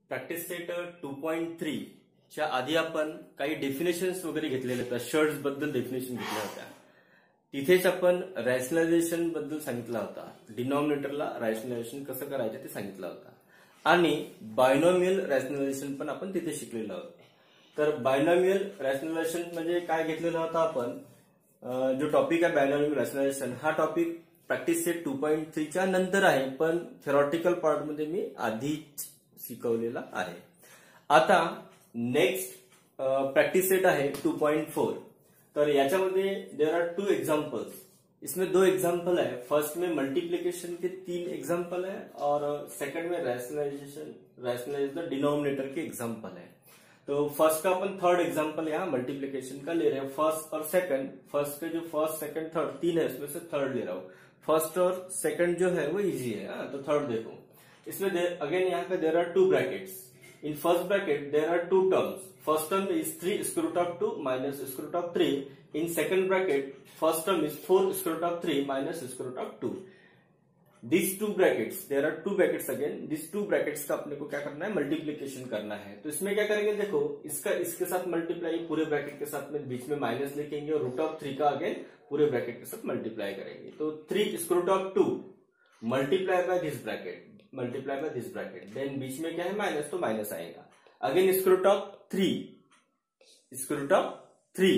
Practice set 2.3 च्या आधी आपण काही डेफिनेशन्स वगैरे घेतलेल्या होत्या. शर्ट्स बद्दल डेफिनेशन घेतल्या होत्या. तिथेच आपण रॅशनलायझेशन बद्दल सांगितला होता. डिनॉमिनेटरला रॅशनलायझेशन कसं करायचं ते सांगितलं होतं आणि बायनॉमियल रॅशनलायझेशन पण आपण तिथे शिकलेलं होतं. तर बायनॉमियल रॅशनलायझेशन म्हणजे काय घेतलेलं होतं आपण, जो टॉपिक आहे बायनॉमियल रॅशनलायझेशन हा टॉपिक प्रॅक्टिस सेट 2.3 च्या नंतर आहे, पण थेरॉटिकल पार्टमध्ये मी आधीच शिकवलेला आहे. आता नेक्स्ट प्रैक्टिस सेट है 2.4. तर याच्यामध्ये देर आर 2 एग्जाम्पल्स. इसमें 2 एग्जाम्पल है. फर्स्ट में मल्टीप्लिकेशन के 3 एग्जाम्पल है और सेकंड में रैशनलाइज द डिनोमिनेटर के एग्जाम्पल है. तो फर्स्ट का अपन थर्ड एग्जाम्पल यहाँ मल्टीप्लिकेशन का ले रहे हैं. फर्स्ट और सेकंड, फर्स्ट के जो फर्स्ट सेकंड थर्ड 3 है, इसमें से थर्ड ले रहा हूँ. फर्स्ट और सेकंड जो है वो इजी है. तो थर्ड देखो. इसमें अगेन यहाँ पे there are 2 brackets. In first bracket there are 2 terms. First term is 3 square root of 2 minus square root of 3. In second bracket first term is 4 square root of 3 minus square root of 2. These 2 brackets, there are 2 brackets again. These 2 brackets का अपने को क्या करना है, multiplication करना है. तो इसमें क्या करेंगे, देखो इसका इसके साथ मल्टीप्लाई पूरे ब्रैकेट के साथ में बीच में माइनस लिखेंगे और रूट ऑफ 3 का अगेन पूरे ब्रैकेट के साथ मल्टीप्लाई करेंगे. तो 3 square root of 2 multiply by this bracket, multiply by this bracket, then बीच में क्या है माइनस, तो माइनस आएगा. Again square root of 3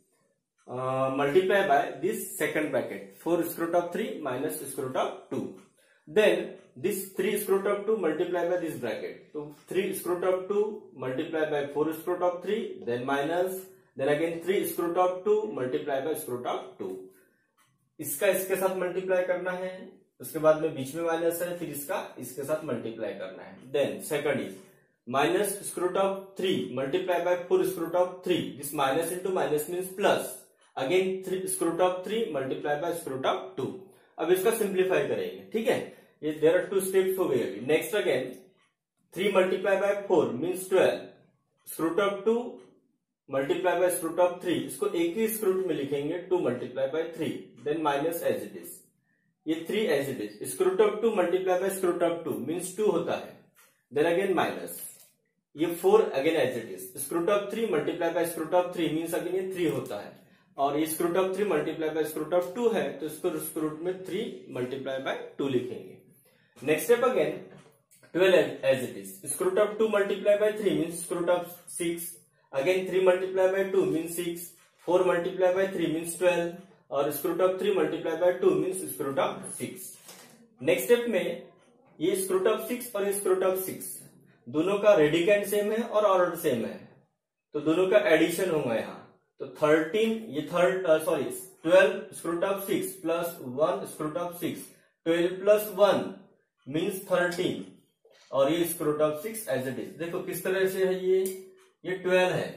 multiply by this second bracket, 4 square root of 3 minus square root of 2. Then this 3 square root of 2 multiply by this bracket, तो 3 square root of 2 multiply by 4 square root of 3, then minus, then again 3 square root of 2 multiply by square root of 2. इसका इसके साथ multiply करना है, उसके बाद में बीच में माइनस है, फिर इसका इसके साथ मल्टीप्लाई करना है. Then second is minus square root of 3 multiply by 4 square root of 3. This minus into minus means plus. Again 3 square root of 3 multiply by square root of 2. अब इसका सिंप्लीफाई करेंगे. ठीक है, ये देयर आर 2 स्टेप्स हो गए. Next again 3 multiply by 4 means 12. Square root of 2 multiply by square root of 3, इसको एक ही स्क्वायर रूट में लिखेंगे, 2 multiply by 3, then minus as it is. ये 3 as it is. Square root of 2 multiply by square root of 2 means 2 होता है. Then again minus, ये 4 again as it is. Square root of 3 multiply by square root of 3 means again ये 3 होता है. और ये square root of 3 multiply by square root of 2 है, तो इसको स्क्वायर रूट में 3 मल्टीप्लाई बाय 2 लिखेंगे. Next step again 12 as it is. Square root of 2 multiply by 3 means square root of 6. Again 3 multiply by 2 means 6. 4 multiply bye 3 means 12 और square root of 3 multiply by 2 means square root of 6. Next step में ये square root of 6 और square root of 6 दोनों का radicand same है और order same है, तो दोनों का एडिशन होगा यहाँ. तो 13 ये 12 स्क्वायर रूट ऑफ 6 प्लस 1 square root of 6, 12 plus 1 means 13 और ये square root of 6 as it is. देखो किस तरह से है, ये 12 है,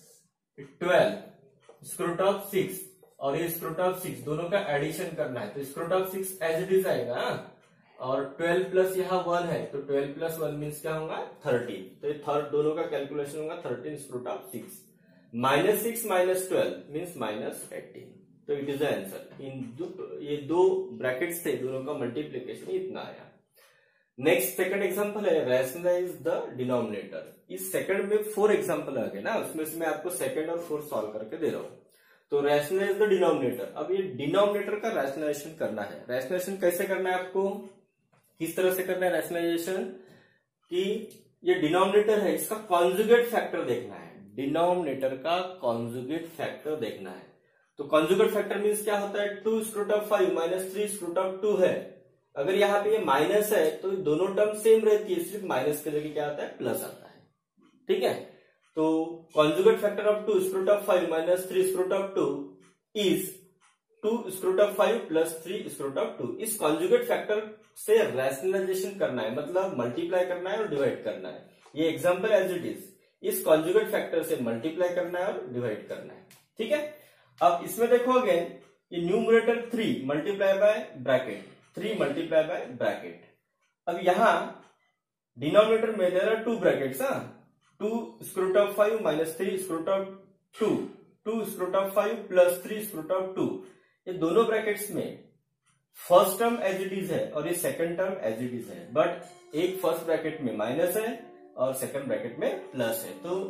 12 स्क्वायर रूट ऑफ 6 और ये स्क्वायर रूट ऑफ 6 दोनों का एडिशन करना है, तो square root of 6 as it is आएगा. और 12 प्लस यहाँ 1 है, तो 12 प्लस 1 मीन्स क्या होगा 13. तो ये थर्ड दोनों का कैलकुलेशन होगा 13 square root of 6. Minus 6 minus 12 means minus 18. तो इट इज द आंसर. ये 2 ब्रैकेट्स थे, दोनों का मल्टीप्लीकेशन इतना आया. नेक्स्ट सेकंड एग्जांपल है रैशनलाइज द डिनोमिनेटर. इस सेकंड में 4 एग्जांपल आ गए ना, उसमें से मैं आपको सेकंड और 4 सॉल्व करके दे रहा हूं. तो रैशनलाइज द डिनोमिनेटर. अब ये डिनोमिनेटर का रैशनलाइजेशन करना है. रैशनलाइजेशन कैसे करना है, आपको किस तरह से करना है रैशनलाइजेशन, कि ये डिनोमिनेटर है, इसका कॉन्जुगेट फैक्टर देखना है. डिनोमिनेटर का कॉन्जुगेट फैक्टर देखना है. तो कॉन्जुगेट फैक्टर मीन्स क्या होता है, 2 square root of 5 minus 3 square root of 2 है. अगर यहाँ पे ये माइनस है तो दोनों टर्म सेम रहती है, सिर्फ माइनस के जगह क्या आता है, प्लस आता है. ठीक है, तो conjugate factor of 2 square root of 5 minus 3 square root of 2 इज 2 स्क्वायर रूट ऑफ 5 प्लस 3 स्क्वायर रूट ऑफ 2. इस कॉन्जुगेट फैक्टर से रैशनलाइजेशन करना है, मतलब मल्टीप्लाई करना है और डिवाइड करना है. ये एग्जांपल एज इट इज. इस कॉन्जुगेट फैक्टर से मल्टीप्लाई करना है और डिवाइड करना है. ठीक है, अब इसमें देखो अगेन ये numerator 3 multiply by bracket, 3 multiply by bracket. अब यहां डिनोमिनेटर में there are 2 brackets. 2 square root of 5 minus 3 square root of 2, 2 square root of 5 प्लस 3 स्क्वायर रूट ऑफ 2. ये दोनों ब्रैकेट्स में first term as it is है और ये second term as it is है, बट एक फर्स्ट ब्रैकेट में माइनस है, और सेकंड ब्रैकेट में प्लस है। तो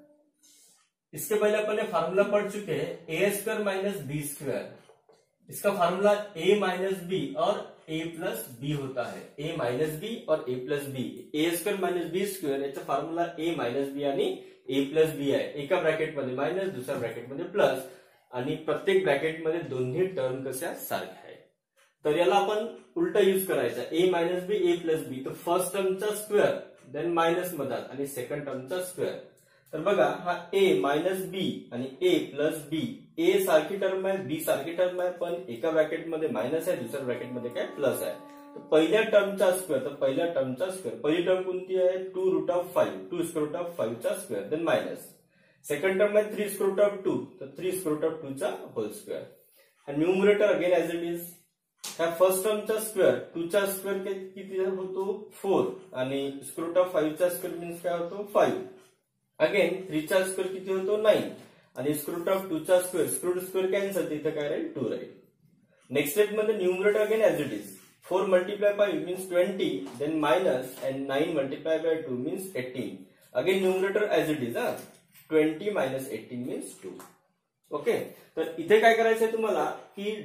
इसके पहले अपन ने फार्मूला पढ़ चुके हैं A square minus B square, इसका फार्मूला ए माइनस बी और ए प्लस बी होता है, ए माइनस बी और A plus B. A square minus B square याचा फॉर्म्युला ए मायनस बी आणि ए प्लस बी आहे। एका ब्रॅकेटमध्ये मायनस, दुसऱ्या ब्रॅकेटमध्ये प्लस आणि प्रत्येक ब्रॅकेटमध्ये दोन्ही टर्म कशा सारख्या आहे। तर याला आपण उलटा यूज करायचा, A minus B A plus B. तर फर्स्ट टर्मचा स्क्वेअर देन मायनस मधात आणि सेकंड टर्मचा स्क्वेअर। तर बघा हा ए मायनस बी आणि ए प्लस बी, ए सारखी टर्म आहे बी सारखी टर्म आहे, पण एका ब्रॅकेटमध्ये मायनस आहे दुसऱ्या ब्रॅकेटमध्ये काय प्लस आहे। तर पहिल्या टर्मचा स्क्वेअर, तर पहिल्या टर्मचा स्क्वेअर, पहिली टर्म कोणती आहे 2 root of 5, 2 square root of 5 चा square then minus. Second term आहे 3 स्क्वेअर रूट ऑफ 2, तर 3 स्क्वेअर रूट ऑफ 2 चा होल स्क्वेअर। आणि numerator again as it is, ह्या फर्स्ट टर्मचा स्क्वेअर 2 चा स्क्वेअर किती होतो 4 आणि स्क्वेअर रूट ऑफ 5 चा स्क्वेअर मीन्स काय होतो 5। अगेन 3 चा स्क्वेअर किती होतो 9 आणि स्क्वेअर रूट ऑफ 2 चा square, square root square cancel, तिथे काय राहील 2 राहील। नेक्स्ट स्टेप मध्ये numerator again as it is, 4 multiply by means 20 then minus and 9 multiply by 2 means 18। Again numerator as it is, 20 minus 18 means 2। Okay, तर इथे काय करायचंय तुम्हाला की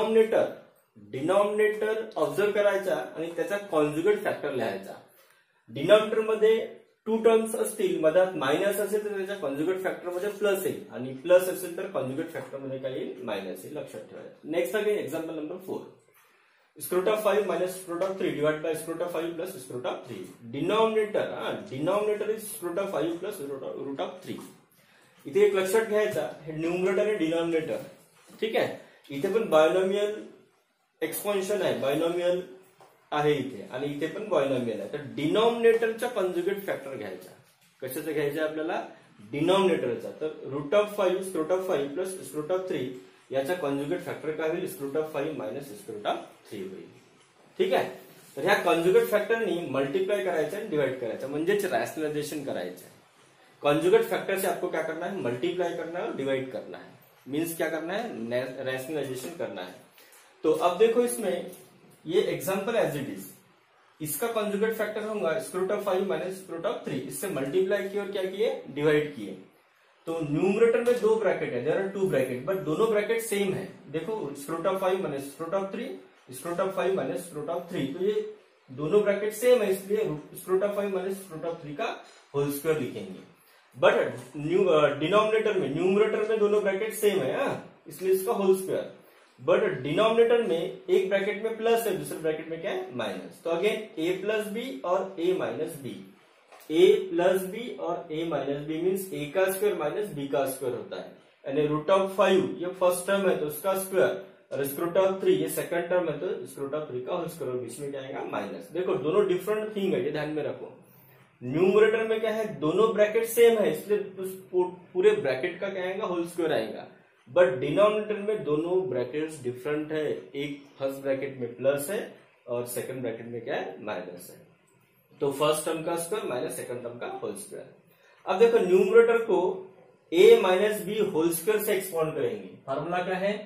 डिनॉमिनेटर ऑब्झर्व करायचा आणि त्याचा कॉन्जुगेट फॅक्टर लिहायचा। डिनॉमिनेटर मध्ये 2 टर्म्स असतील, मधात मायनस असेल तर त्याच्या कॉन्जुगेट फॅक्टर मध्ये प्लस येईल आणि प्लस असेल तर कॉन्जुगेट फॅक्टर मध्ये काय येईल मायनस येईल, लक्षात ठेवायचं। Next again example number 4, square root of 5 minus square root of 3 divide by square root of 5 plus square root of 3। Denominator is square root of 5 plus root of 3। इथे एक लक्षात घ्यायचा, हे न्यूमरेटर आणि डिनॉमिनेटर, ठीक आहे। इथे पण बायनॉमियल एक्सपान्शन आहे, बायनॉमियल आहे इथे आणि इथे पण बायनॉमियल आहे। तर डिनॉमिनेटरचा कॉन्जुगेट फॅक्टर घ्यायचा, कशाचा घ्यायचा आपल्याला डिनॉमिनेटरचा। तर root of 5 square root of 5 plus square root of 3 याचा कॉन्जुगेट फॅक्टर काय होईल square root of 5 minus square root of 3 होईल, ठीक आहे। तर ह्या कॉन्जुगेट फॅक्टरनी मल्टीप्लाई करायचं आणि डिवाइड करायचं, म्हणजेच रैशनलाइजेशन करायचं है। कॉन्जुगेट फैक्टर से आपको क्या करना है, मल्टीप्लाई करना है और डिवाइड करना है, मीन्स क्या करना है रैशनलाइजेशन करना है। तो अब देखो इसमें ये एग्जांपल एज इट इज, इसका कॉन्जुगेट फैक्टर होगा square root of 5 minus square root of 3, इससे मल्टीप्लाई किए और क्या किए डिवाइड किए। तो न्यूमरेटर में 2 ब्रैकेट है, देयर आर 2 ब्रैकेट, बट दोनों ब्रैकेट सेम है। देखो square root of 5 minus square root of 3, square root of 5 minus square root of 3, तो ये दोनों ब्रैकेट सेम है, इसलिए square root of 5 minus square root of 3 का होल स्क्वायर लिखेंगे। बट डिनोमिनेटर में, न्यूमरेटर में दोनों ब्रैकेट सेम है, इसलिए इसका होल स्क्वायर। बट डिनोमिनेटर में एक ब्रैकेट में प्लस है, दूसरे ब्रैकेट में क्या है माइनस। तो अगेन ए प्लस बी और A minus B, A plus B और A minus B means A का स्क्वायर माइनस बी का स्क्वायर होता है। यानी रूट ऑफ 5 ये फर्स्ट टर्म है तो उसका स्क्वायर, और स्क्वायर रूट ऑफ 3 ये सेकंड टर्म है तो स्क्वायर रूट ऑफ 3 का होल स्क्वायर, बीच में क्या आएगा माइनस। देखो दोनों डिफरेंट थिंग है, ये ध्यान में रखो। न्यूमरेटर में क्या है दोनों ब्रैकेट सेम है, इसलिए पूरे ब्रैकेट का क्या आएगा होल स्क्वायर आएगा। बट डिनोमिनेटर में दोनों ब्रैकेट्स डिफरेंट है, एक फर्स्ट ब्रैकेट में प्लस है और सेकंड ब्रैकेट में क्या है माइनस है। तो फर्स्ट टर्म का स्क्वायर माइनस सेकंड टर्म का होल स्क्वायर। अब देखो न्यूमरेटर को a minus B whole square से एक्सपांड करेंगे। फार्मूला क्या है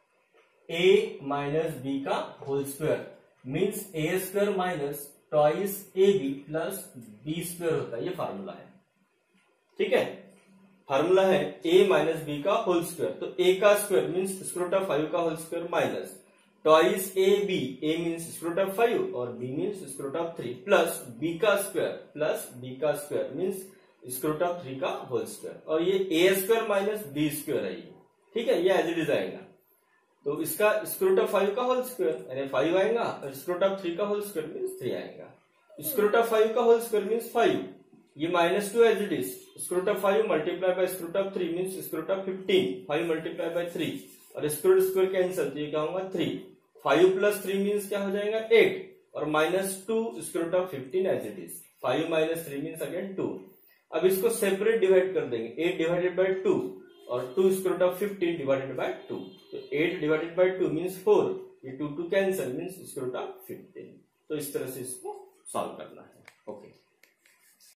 a माइनस बी का whole square means a square minus twice A B plus B square होता है, ये फार्मूला है, ठीक है। फार्मूला है a माइनस बी का होल स्क्वायर, तो a का square means square root of 5 का whole square minus twice A B, A means square root of 5 और b means square root of 3 plus b का स्क्वायर प्लस b का square means square root of 3 का whole square, और ये a square minus b square है ये, ठीक है, ये एज इट इज आएगा। तो इसका स्क्वायर रूट ऑफ 5 का होल स्क्वायर यानी 5 आएगा और स्क्वायर रूट ऑफ 3 का होल स्क्वायर मीन्स 3 आएगा। स्क्वायर रूट ऑफ 5 का होल स्क्वायर मीन्स 5, ये -2 as it is, square root of 5 multiply by square root of 3 means square root of 15, 5 multiply bye 3 और square square cancel, तो ये क्या होगा 3, 5 प्लस 3 मीन्स क्या हो जाएगा 8 और -2 square root of 15 as it is, 5 minus 3 means again 2। अब इसको सेपरेट डिवाइड कर देंगे, 8 डिवाइडेड बाय 2 और 2 स्क्वायर रूट ऑफ 15 डिवाइडेड बाय 2, तो 8 डिवाइडेड बाय 2 मीन्स 4, ये 2 cancel means square root of 15। तो इस तरह से इसको सॉल्व करना है, ओके।